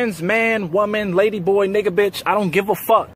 trans man, woman, lady boy, nigga, bitch, I don't give a fuck.